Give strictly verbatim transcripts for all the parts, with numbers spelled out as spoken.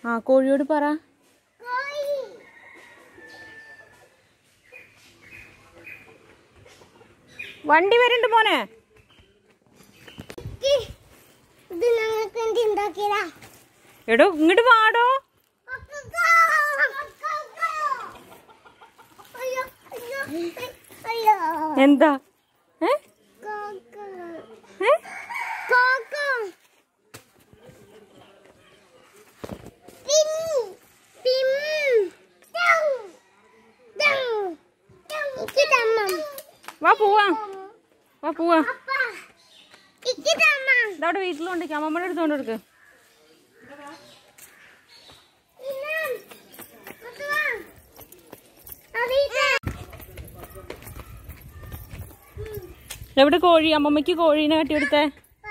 ആ കോഴിയോട് പറ. വണ്ടി വരുന്നുണ്ട് മോനെ. എടോ ഇങ്ങോട്ട് വാടോ. എന്താ ഏ വാ പോവാ വാ പോവാ. ഇതവിടെ വീട്ടിലുണ്ട്. അമ്മമ്മയുടെ അടുത്തോണ്ട് കൊടുക്ക്. എവിടെ കോഴി? അമ്മമ്മക്ക് കോഴീനെ കട്ടിയെടുത്തേ.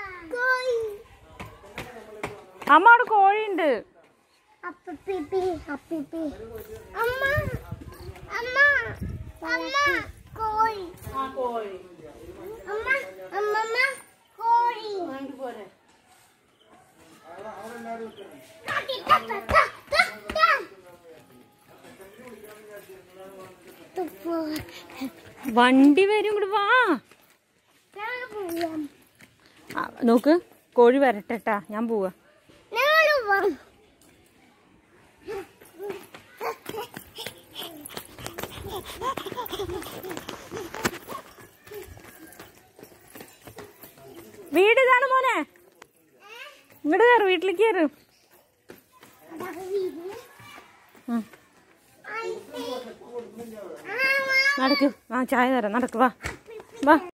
അമ്മ അവിടെ കോഴിയുണ്ട്. വണ്ടി വരും. ഇങ്ങോട്ട് വാ. നോക്ക് കോഴി വരട്ടെട്ടാ. ഞാൻ പോവാ. വീട് ഇതാണ് മോനെ. ഇങ്ങോട്ട് കയറും. വീട്ടിലേക്ക് കയറും. നടക്ക്. ആ ചായ തരാം. നടക്ക്. വാ വാ.